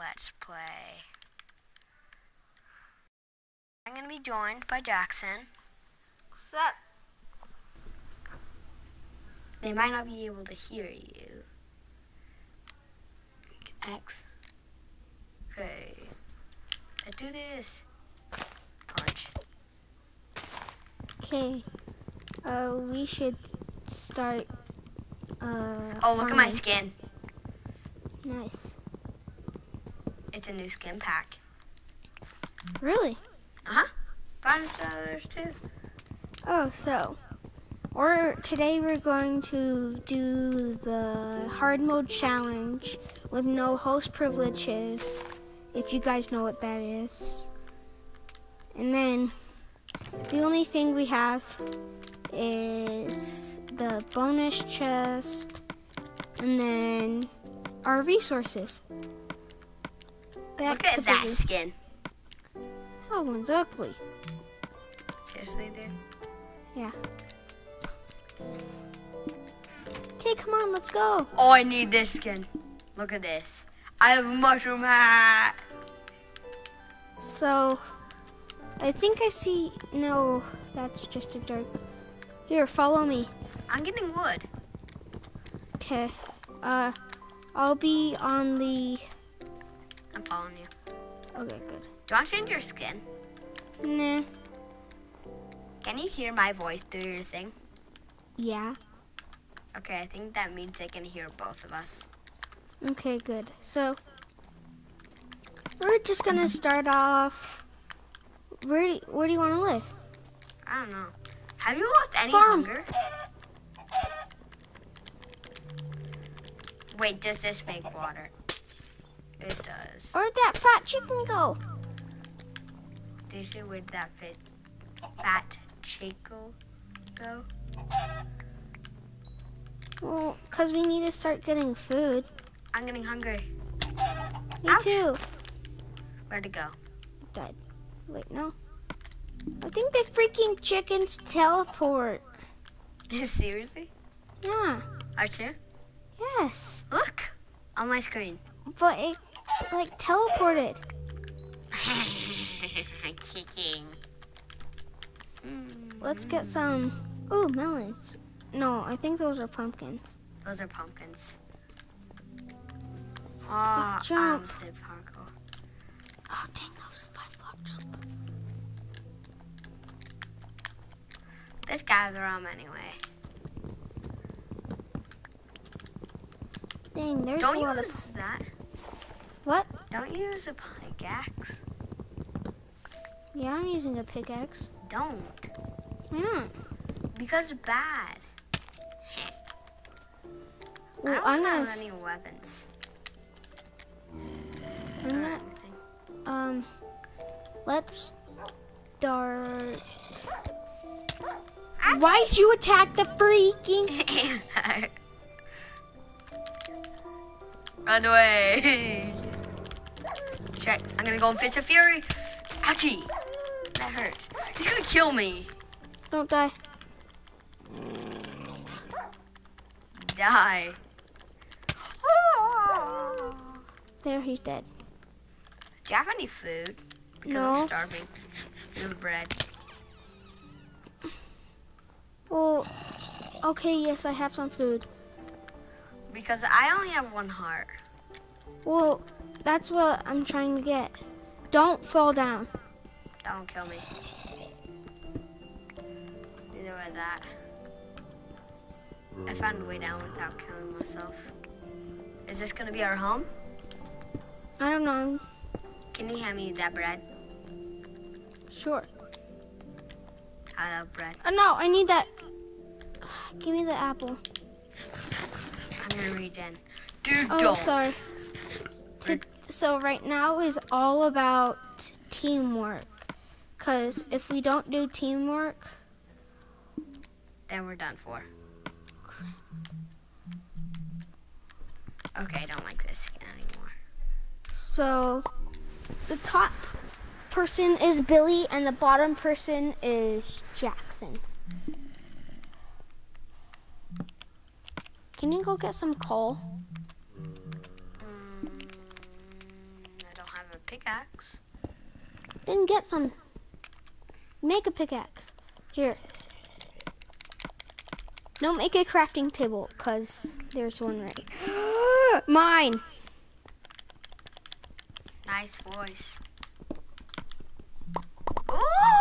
Let's play. I'm gonna be joined by Jackson. What's up? They might not be able to hear you. X. Okay. Let's do this. Punch. Okay. We should start. Oh, look at my skin. Nice. It's a new skin pack. Really? Uh-huh. Found others too. Oh, so. Today we're going to do the hard mode challenge with no host privileges, if you guys know what that is. And then the only thing we have is the bonus chest and then our resources. Look at that skin. That one's ugly. Seriously, dude? Yeah. Okay, come on, let's go. Oh, I need this skin. Look at this. I have a mushroom hat. So, I think I see. No, that's just a dirt. Here, follow me. I'm getting wood. Okay. I'll be on the. I'm following you. Okay, good. Do you want to change your skin? Nah. Can you hear my voice through your thing? Yeah. Okay, I think that means they can hear both of us. Okay, good. So, we're just gonna start off. Where do you want to live? I don't know. Have you lost any Farm. hunger? Wait, does this make water? It does. Where'd that fat chicken go? Do you see where that fat chicken go? Well, 'cause we need to start getting food. I'm getting hungry. Me Ouch. too. Where'd it go? Died. Wait, no. I think the freaking chickens teleport. Seriously? Yeah. Archer? Yes. Look! On my screen. But it, like, teleported. Kicking. Let's get some. Ooh, melons. No, I think those are pumpkins. Those are pumpkins. Oh, Jump. I'm zip hardcore. Oh, dang, that was a 5-block jump. Let's gather them anyway. Dang, there's Don't a lot use of. that. What? Don't use a pickaxe. Yeah, I'm using a pickaxe. Don't. Yeah. Because it's bad. Well, I I'm don't gonna. have any weapons. I'm or gonna. anything. Let's start. Why'd you attack the freaking? Run away. Check. I'm gonna go and Fist of Fury. Ouchie. That hurts. He's gonna kill me. Don't die. Die. There, he's dead. Do you have any food? Because No. I'm starving. No bread. Well, okay, yes, I have some food. Because I only have 1 heart. Well, that's what I'm trying to get. Don't fall down. Don't kill me. Neither with that. I found a way down without killing myself. Is this gonna be our home? I don't know. Can you hand me that bread? Sure. I love bread. Oh, no, I need that. Give me the apple. I'm gonna regen. Dude, Oh, don't. sorry. So right now is all about teamwork. Because if we don't do teamwork, Then we're done for. Okay, I don't like this anymore. so the top person is Billy and the bottom person is Jackson. Can you go get some coal? Pickaxe. Then get some. Make a pickaxe. Here. No, make a crafting table, cause there's one right. Mine. Nice voice. Ooh!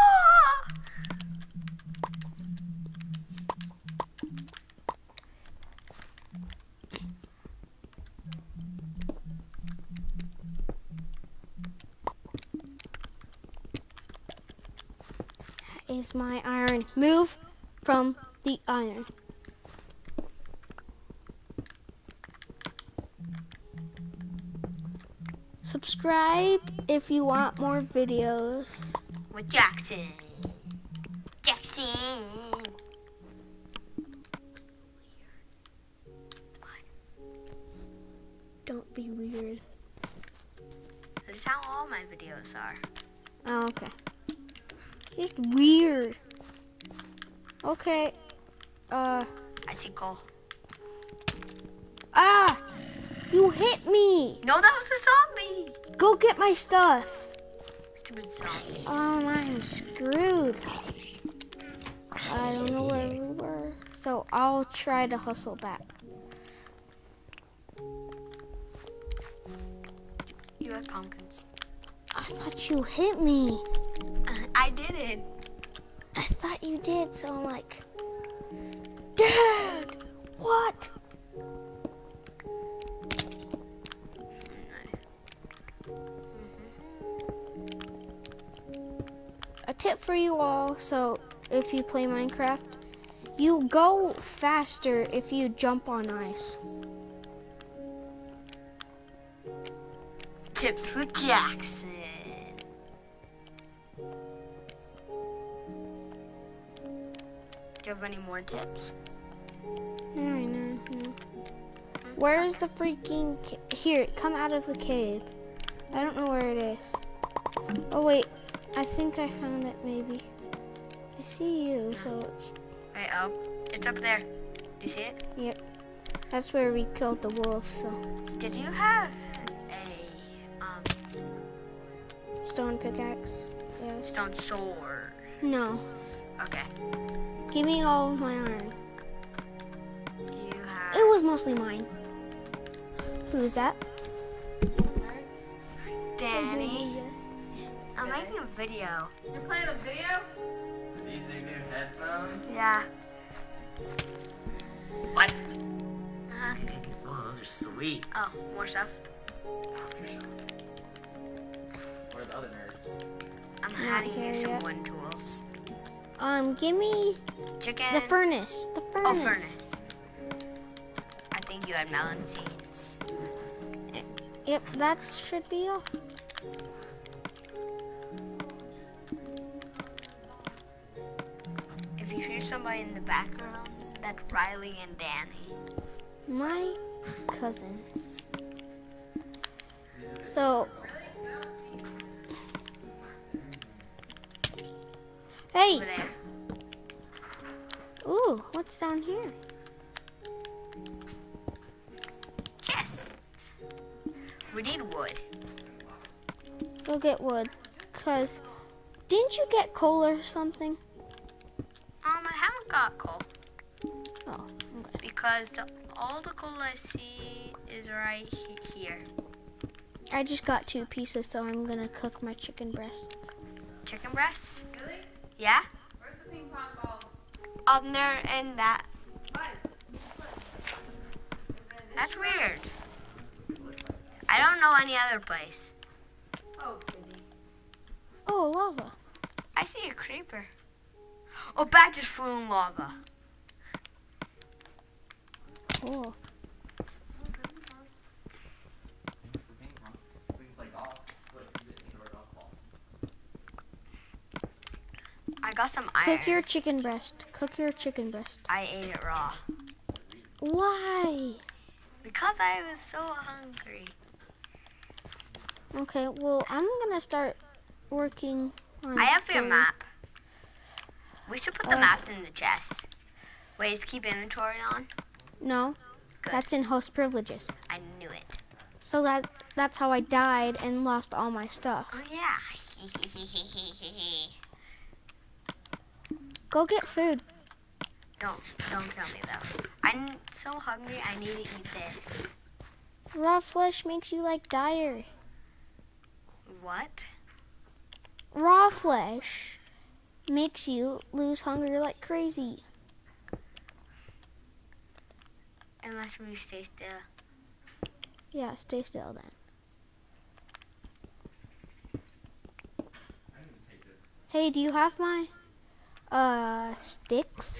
Is my iron. Move from the iron. Subscribe if you want more videos. With Jackson. Jackson. Don't be weird. That's how all my videos are. Oh, okay. It's weird. Okay. I see coal. Ah! You hit me! No, that was a zombie. Go get my stuff. Stupid zombie. Oh, I'm screwed. I don't know where we were. So I'll try to hustle back. You have pumpkins. I thought you hit me. I didn't. I thought you did, so I'm like, dude, what? A tip for you all, so if you play Minecraft, you go faster if you jump on ice. Tips with Jackson. Do you have any more tips? No. Where's the freaking here, come out of the cave. I don't know where it is. Oh wait, I think I found it maybe. I see you, so it's... Wait, oh, it's up there. Do you see it? Yep. That's where we killed the wolves, so... Did you have a Stone pickaxe? Yes. stone sword? No. Okay. Give me all of my iron. You have... It was mostly mine. Who is that? Danny. I'm making a video. You're playing a video? These are new headphones? Yeah. What? Oh, those are sweet. Oh, more stuff. Where are the other nerds? I'm Not hiding here you some yet. wood tools. Give me Chicken. the furnace. The furnace. Oh, furnace. I think you had melon seeds. Yep, that should be all. If you hear somebody in the background, that's Riley and Danny. My cousins. So, hey, Over there. ooh, what's down here? Chest. We need wood. Go get wood, cause didn't you get coal or something? I haven't got coal Oh, okay. because all the coal I see is right here. I just got 2 pieces, so I'm gonna cook my chicken breasts. Chicken breasts? Really? Yeah? Where's the ping pong balls? Up there and that. What? That's weird. I don't know any other place. Oh, goody. Oh, lava. I see a creeper. Oh, back to food and lava. Cool. Ping pong. We can play golf. Wait, is it indoor golf balls? I got some iron. Cook your chicken breast. Cook your chicken breast. I ate it raw. Why? Because I was so hungry. Okay, well, I'm gonna start working on... I have your the- map. We should put the Uh, map in the chest. Wait, is keep inventory on? No, Good. that's in host privileges. I knew it. So that that's how I died and lost all my stuff. Oh yeah. Go get food. Don't kill me though. I'm so hungry. I need to eat this. Raw flesh makes you like dire. What? Raw flesh makes you lose hunger like crazy. Unless we stay still. Yeah, stay still then. Hey, do you have my sticks?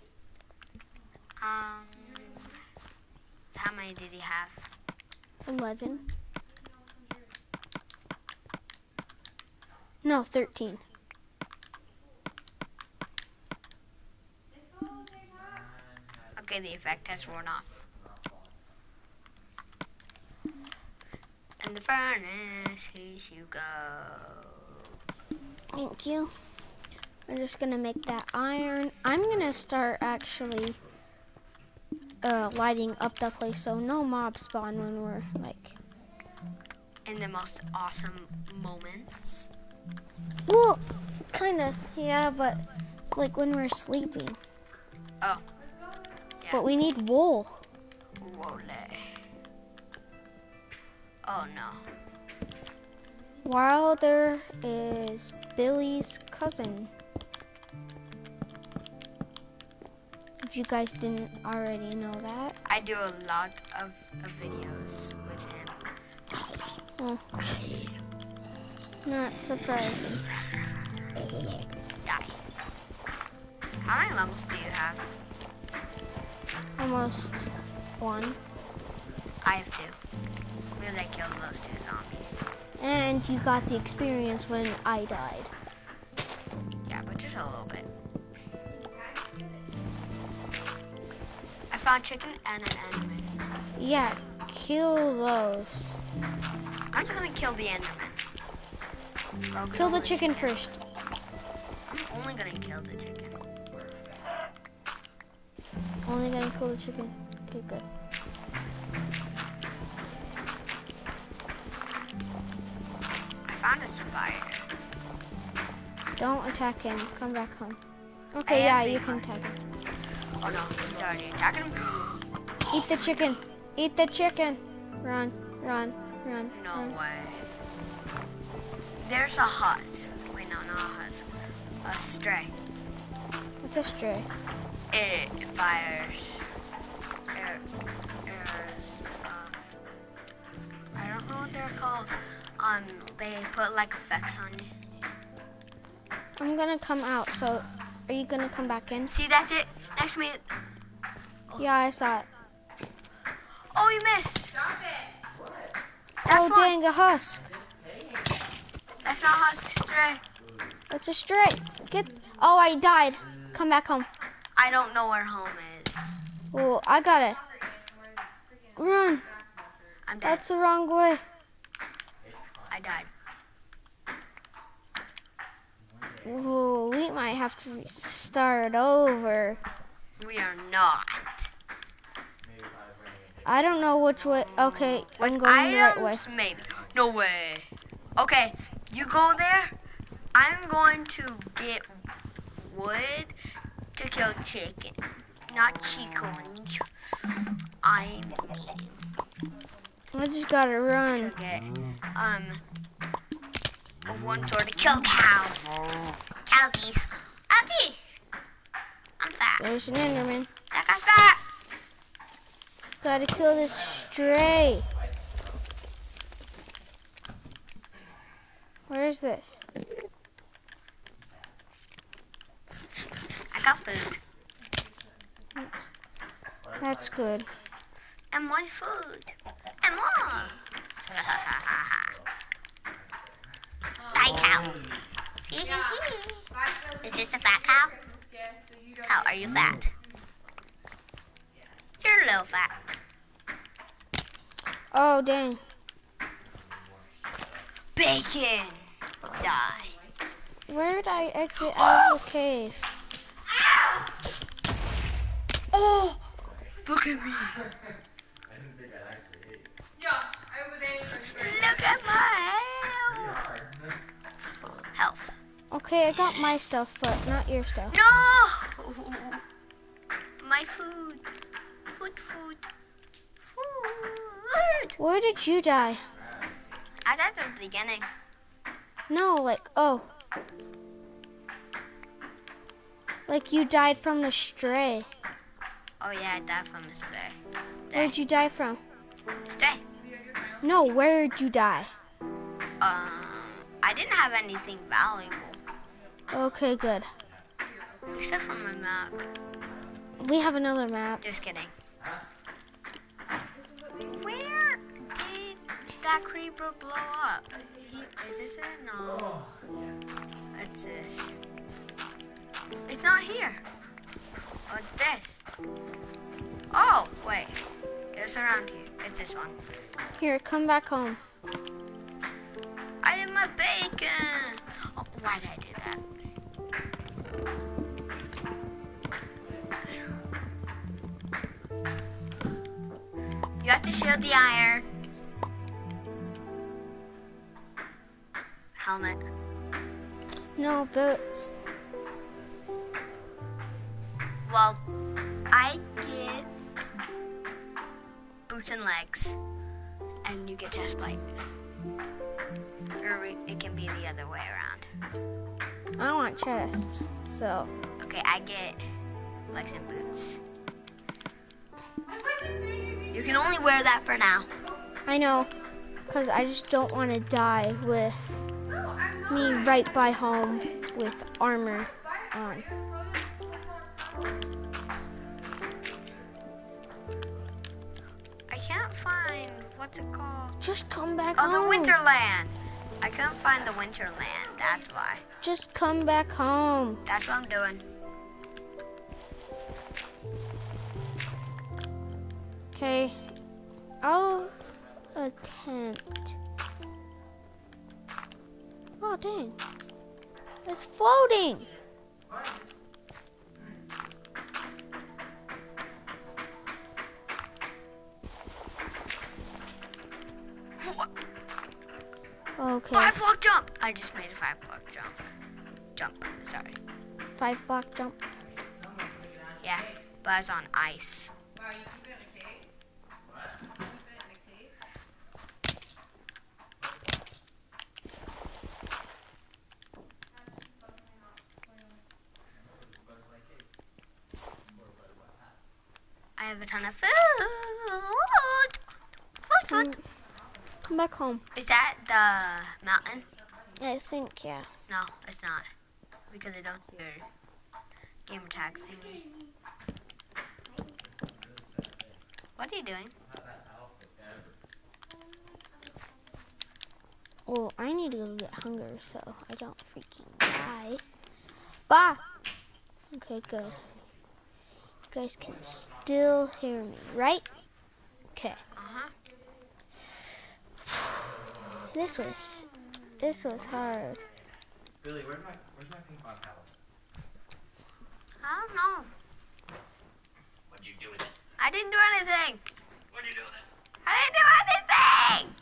How many did he have? 11. No, 13. Okay, the effect has worn off. In the furnace, here you go. Thank you. I'm just gonna make that iron. I'm gonna start actually lighting up the place so no mobs spawn when we're like. In the most awesome moments. Well, kinda, yeah, but like when we're sleeping. Oh. But we need wool. Wole. Oh no. Wilder is Billy's cousin. If you guys didn't already know that. I do a lot of videos with him. Oh. Not surprising. Die. How many levels do you have? Almost 1. I have 2. Because I killed those 2 zombies. And you got the experience when I died. Yeah, but just a little bit. I found chicken and an enderman. Yeah, kill those. I'm just gonna kill the enderman. Logan Kill the only- chicken first. I'm only gonna kill the chicken. Only gonna kill the chicken. Okay, good. I found a spider. Don't attack him. Come back home. I Okay, have yeah, the you can heart. attack him. Oh no, he's already attacking him. Eat the chicken. Eat the chicken. Run, run, run. No run. way. There's a husk. Wait, no, not a husk. A stray. It's a stray. It fires arrows. I don't know what they're called. They put like effects on you. I'm gonna come out, so are you gonna come back in? See, that's it. Next to me. Yeah, I saw it. Oh, you missed. Stop it! That's Oh, one. dang, a husk. That's not husk, stray. It's a stray. Oh, I died. Come back home. I don't know where home is. Oh, I got it. Run. I'm dead. That's the wrong way. I died. Ooh, we might have to start over. We are not. I don't know which way. Okay, I'm With going the right way. items, maybe. No way. Okay, you go there. I'm going to get wood to kill chicken. Not chickens. I need I just gotta to run. get one sword to kill cows. Cowgies. Ouchie! I'm fat. There's an Enderman. That guy's fat. Gotta kill this stray. Where is this? I got food. That's good. And more food. And more. Die, cow. Is this a fat cow? How are you fat? You're a little fat. Oh, dang. Bacon. Die. Where did I exit out of the cave? Oh, look at me. I didn't think I'd actually hit you. Yeah, I was aiming for Okay, I got my stuff, but not your stuff. No! My food. Food. Where did you die? I died at the beginning. No, like, oh. Like you died from the stray. Oh yeah, I died from a stray. Where'd you die from? Stray. No, where'd you die? I didn't have anything valuable. Okay, good. Except for my map. We have another map. Just kidding. Where did that creeper blow up? Is this it? No. It's this. It's not here. Oh, it's this. Oh, wait. It's around here. It's this one. Here, come back home. I did my bacon. Oh, why did I do that? You have to shield the iron. Helmet. No, boots. Well, I get boots and legs, and you get chest plate. Or it can be the other way around. I want chest, so. Okay, I get legs and boots. You can only wear that for now. I know, because I just don't want to die with me right by home with armor on. I can't find, what's it called? Just come back Oh, home. the Winterland. I couldn't find the Winterland, that's why. Just come back home. That's what I'm doing. Okay, I'll attempt. Oh, dang. It's floating. Okay, 5-block jump! I just made a 5-block jump. Sorry. 5-block jump. Yeah, but I was on ice. I have a ton of food. Food. Come back home. Is that the mountain? I think, yeah. No, it's not. Because I don't see your gamer tag thingy. What are you doing? Well, I need to go get hunger so I don't freaking die. Bah! Okay, good. You guys can still hear me, right? Okay. Uh-huh. This was hard. Billy, where's my ping pong paddle? I don't know. What'd you do with it? I didn't do anything. What'd you do with it? I didn't do anything.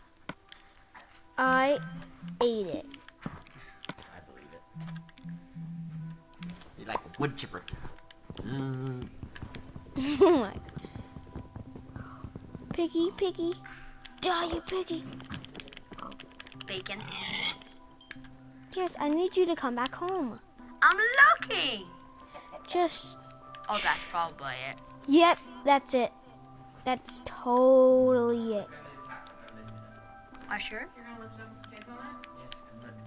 I ate it. I believe it. You're like a wood chipper. Oh my. Piggy. Die, you piggy. Bacon. Yes, I need you to come back home. I'm looking. Just, Oh, that's probably it. yep, that's it. That's totally it. Are you sure? Yes, come look.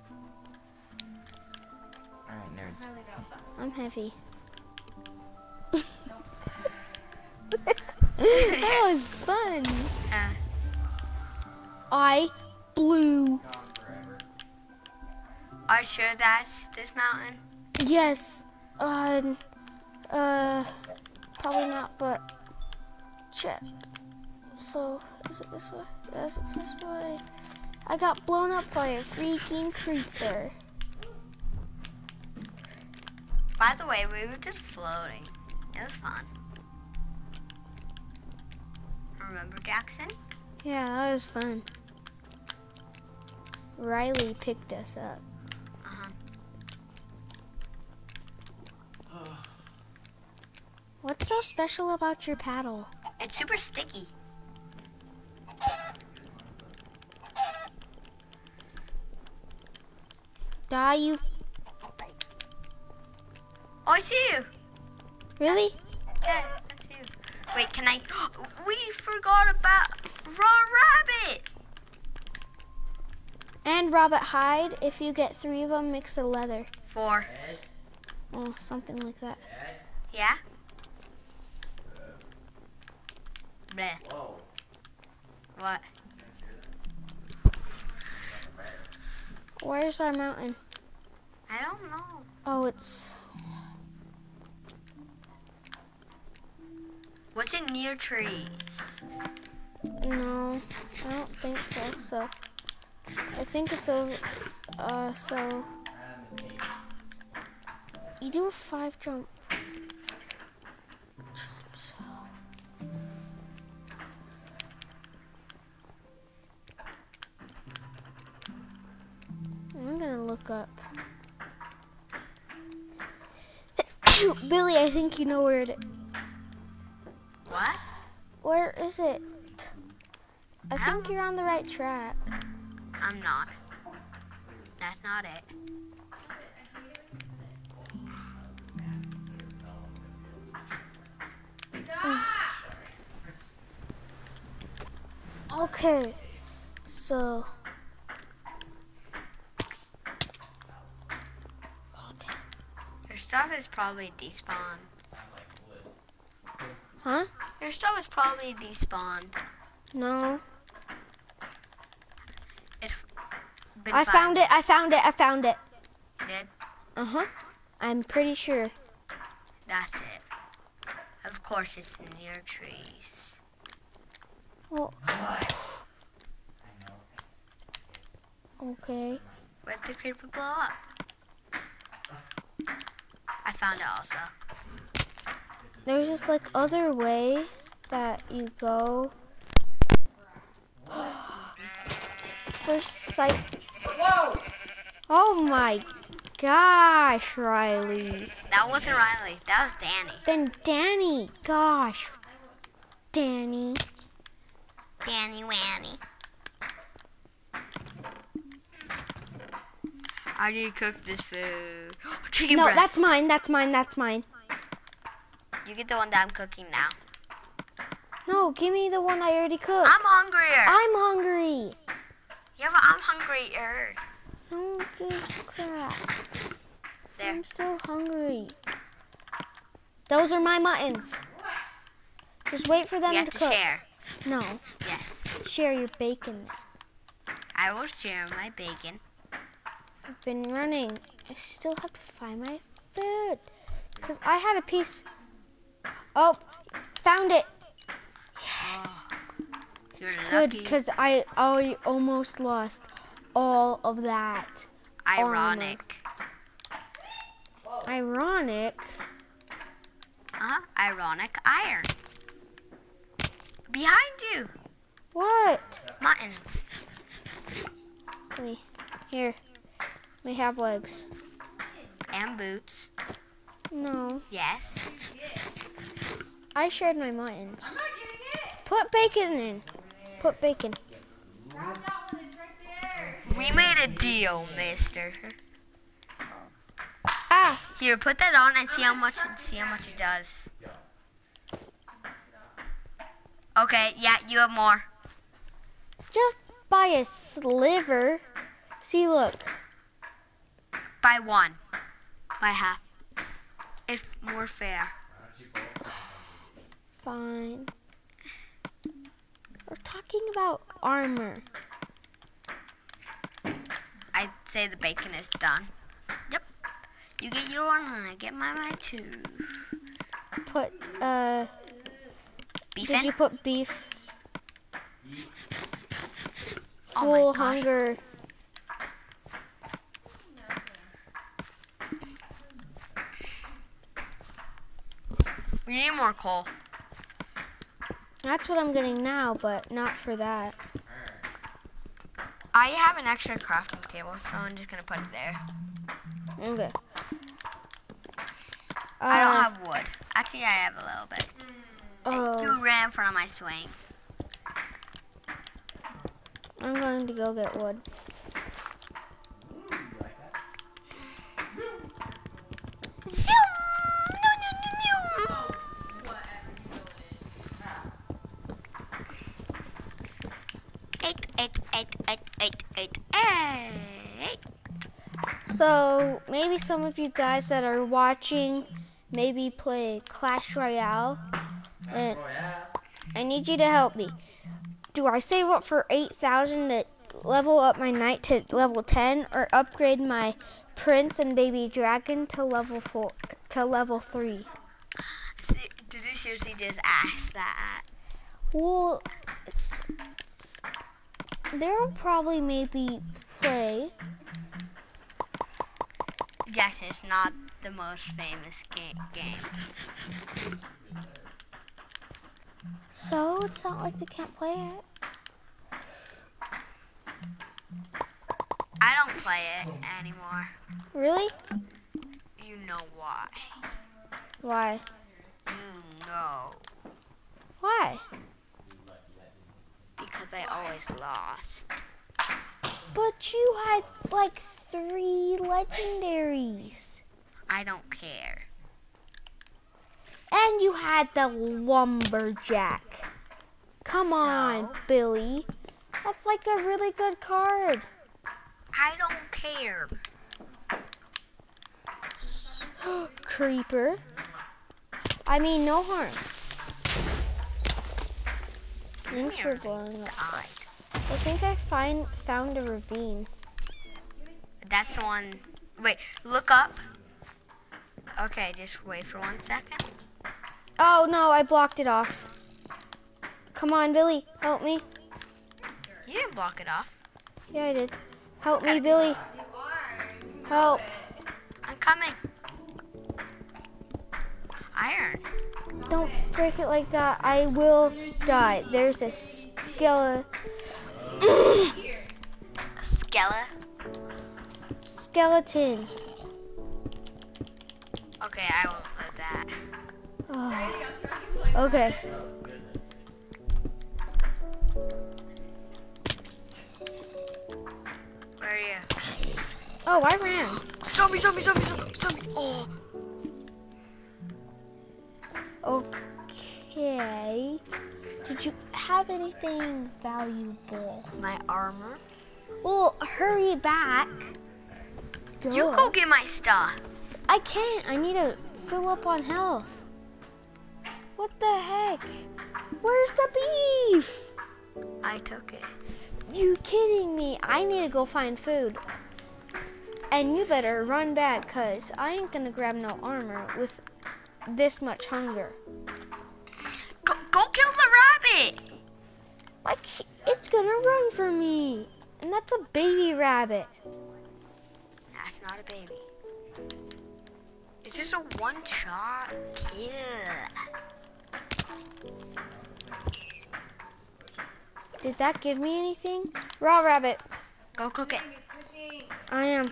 Alright, nerds. I'm heavy. That was fun. I blew. Are you sure that's this mountain? Yes. Probably not, but check. So, is it this way? Yes, it's this way. I got blown up by a freaking creeper. By the way, we were just floating. It was fun. Remember Jackson? Yeah, that was fun. Riley picked us up. Uh-huh. What's so special about your paddle? It's super sticky. Die, you. Oh, I see you. Really? Yeah, I see you. Wait, can I? We forgot about Raw Rabbit. And Rabbit hide. If you get 3 of them, mix a leather. 4. Oh, something like that. Yeah. Bleh. Whoa. What? Where's our mountain? I don't know. Oh, it's. What's it near trees? No, I don't think so. So, I think it's over. So. You do a 5 jump. I'm gonna look up. Billy, I think you know where it is. What? Where is it? I I think don't you're on the right track. I'm not. That's not it. Okay, so. Your stuff is probably despawned. Huh? Your stuff is probably despawned. No. It's been I found it. I found it. I found it. Did? Uh-huh. I'm pretty sure. That's it. Of course, it's near trees. Well, okay. Where'd the creeper blow up? I found it also. There's this like other way that you go. First sight. Whoa! Oh my gosh, Riley. That wasn't Riley. That was Danny. Then Danny. Gosh. Danny. Danny Wanny. How do you cook this food? Chicken No, breast. that's mine. That's mine. That's mine. You get the one that I'm cooking now. No, give me the one I already cooked. I'm hungrier. I'm hungry. Yeah, but I'm hungrier. Don't give crap. There. I'm still hungry. Those are my muttons. Just wait for them We have to to cook. share. No, Yes. share your bacon. I will share my bacon. I've been running. I still have to find my food. Because I had a piece. Oh, found it. Yes. You're Good, lucky. because I almost lost all of that. Ironic. Ironic. Ironic iron. Behind you. What? Muttons. Here. We have legs. And boots. No. Yes. I shared my muttons. Put bacon in. Put bacon. We made a deal, mister. Ah! Here, put that on and see how much it does. Okay, yeah, you have more. Just by a sliver. See, look. By one. By half. It's more fair. Fine. We're talking about armor. I'd say the bacon is done. Yep. You get your one and I get my two. Put, Beef did in? you put beef? Oh my Full gosh. hunger. We need more coal. That's what I'm getting now, but not for that. I have an extra crafting table, so I'm just gonna put it there. Okay. I don't have wood. Actually, I have a little bit. You Oh, ran in front of my swing. I'm going to go get wood. Eight. So maybe some of you guys that are watching maybe play Clash Royale. And I need you to help me. Do I save up for 8,000 to level up my knight to level 10, or upgrade my prince and baby dragon to level 3? Did you seriously just ask that? Well, they'll probably maybe play. Yes, it's not the most famous game. So it's not like they can't play it. I don't play it anymore. Really? You know why? Why? You know. Why? Because I always lost. But you had like 3 legendaries. I don't care. And you had the lumberjack. Come on, Billy. That's like a really good card. I don't care. Creeper. I mean, no harm. Thanks for blowing up. Died. I think I found a ravine. That's the one. Wait, look up. Okay, just wait for 1 second. Oh no, I blocked it off. Come on, Billy, help me. You didn't block it off. Yeah, I did. Help me, Billy. Help. I'm coming. Iron. Don't break it like that. I will die. There's a skeleton. Okay, I won't put that. Oh. Okay. Where are you? Oh, I ran. Zombie. Oh. Okay. Did you have anything valuable? My armor. Well, hurry back. You go get my stuff. I can't. I need to fill up on health. What the heck? Where's the beef? I took it. You kidding me? I need to go find food. And you better run back, cause I ain't gonna grab no armor with this much hunger. Go kill the rabbit. Like, it's gonna run for me. And that's a baby rabbit. That's not a baby. It's just a one-shot kill. Did that give me anything? Raw rabbit. Go cook it. I am.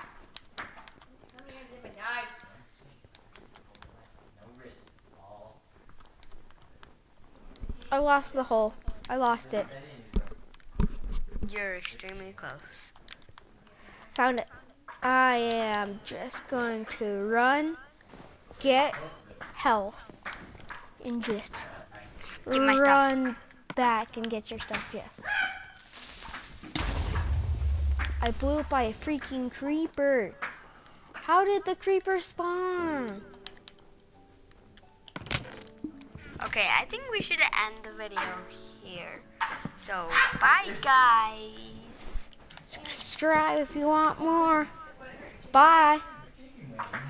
I lost the hole. I lost it. You're extremely close. Found it. I am just going to run, get health, and just Get my stuff. run back and get your stuff, yes. I blew up by a freaking creeper. How did the creeper spawn? Okay, I think we should end the video here. So, bye guys. Subscribe if you want more. Bye.